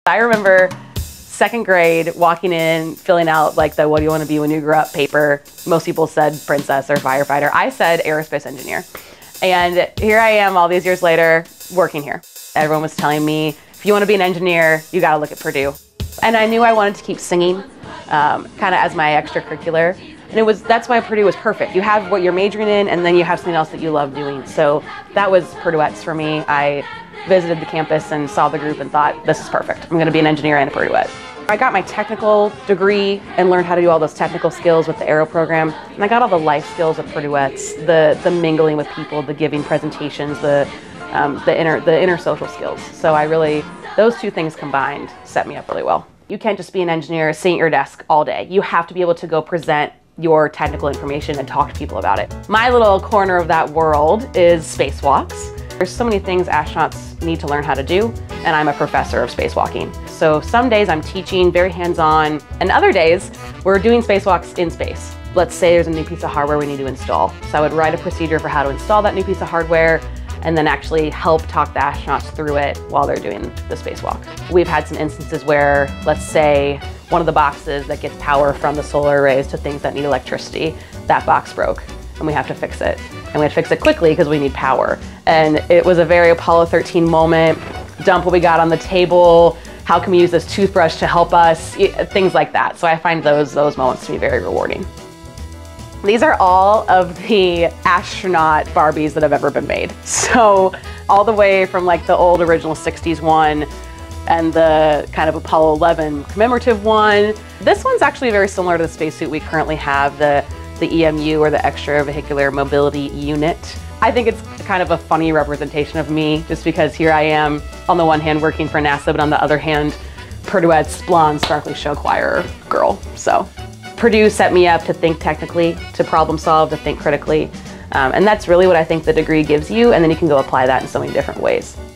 I remember second grade walking in, filling out like the what do you want to be when you grow up paper. Most people said princess or firefighter. I said aerospace engineer. And here I am all these years later working here. Everyone was telling me, if you want to be an engineer, you got to look at Purdue. And I knew I wanted to keep singing kind of as my extracurricular. And that's why Purdue was perfect. You have what you're majoring in, and then you have something else that you love doing. So that was Purduettes for me. I visited the campus and saw the group and thought, this is perfect. I'm going to be an engineer and a Purduette. I got my technical degree and learned how to do all those technical skills with the aero program. And I got all the life skills of Purduettes, the mingling with people, the giving presentations, the inner social skills. So those two things combined set me up really well. You can't just be an engineer sitting at your desk all day. You have to be able to go present your technical information and talk to people about it. My little corner of that world is spacewalks. There's so many things astronauts need to learn how to do, and I'm a professor of spacewalking. So some days I'm teaching very hands-on, and other days we're doing spacewalks in space. Let's say there's a new piece of hardware we need to install. So I would write a procedure for how to install that new piece of hardware, and then actually help talk the astronauts through it while they're doing the spacewalk. We've had some instances where, let's say, one of the boxes that gets power from the solar arrays to things that need electricity, that box broke, and we have to fix it. And we have to fix it quickly because we need power. And it was a very Apollo 13 moment. Dump what we got on the table. How can we use this toothbrush to help us? Things like that. So I find those moments to be very rewarding. These are all of the astronaut Barbies that have ever been made. So all the way from like the old original 60s one and the kind of Apollo 11 commemorative one. This one's actually very similar to the spacesuit we currently have, the EMU, or the extravehicular mobility unit. I think it's kind of a funny representation of me, just because here I am on the one hand working for NASA, but on the other hand, Purduette's blonde, sparkly show choir girl. So Purdue set me up to think technically, to problem solve, to think critically. And that's really what I think the degree gives you, and then you can go apply that in so many different ways.